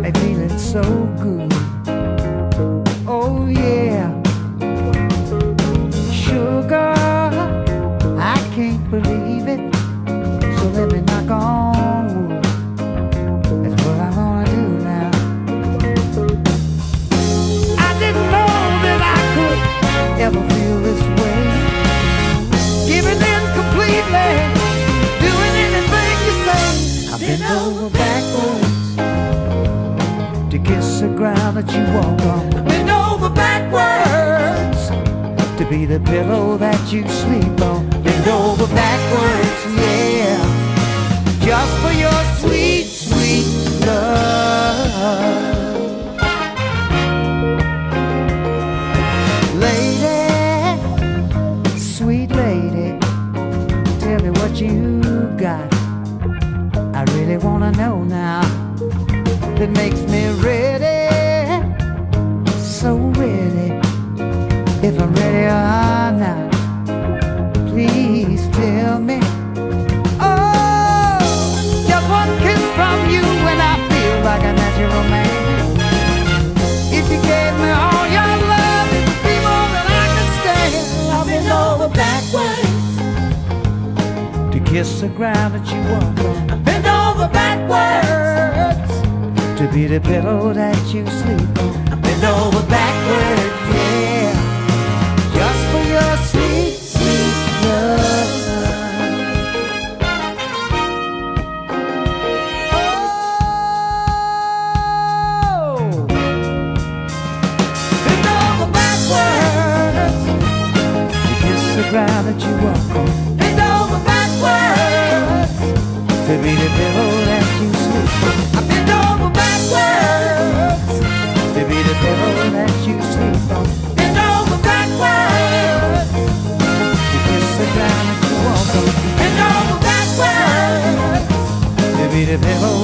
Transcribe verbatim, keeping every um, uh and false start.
me feeling so good. Oh yeah, sugar, I can't believe it. So let me knock on wood. That's what I'm gonna do now. I didn't know that I could ever feel this way, giving in completely, doing anything you say. I've been over backwards to kiss the ground that you walk on. I've been over backwards to be the pillow that you sleep on. Bend over backwards, yeah, just for your sweet, sweet love. Lady, sweet lady, tell me what you got. I really wanna know now. That makes me ready, so ready. If I'm ready or not, please tell me. Oh, just one kiss from you and I feel like a natural man. If you gave me all your love, it would be more than I could stand. I've been over backwards to kiss the ground that you walk on. I've been over backwards to be the pillow that you sleep on. I've been over backwards, yeah, just for your sweet, sweet love. Oh, been over backwards to kiss the ground that you walk on. Been over backwards to be the pillow that you sleep on. I've been over backwards to be the pillow that you sleep on. Bend over backwards to kiss the ground that you walk on. Bend over backwards to be the pillow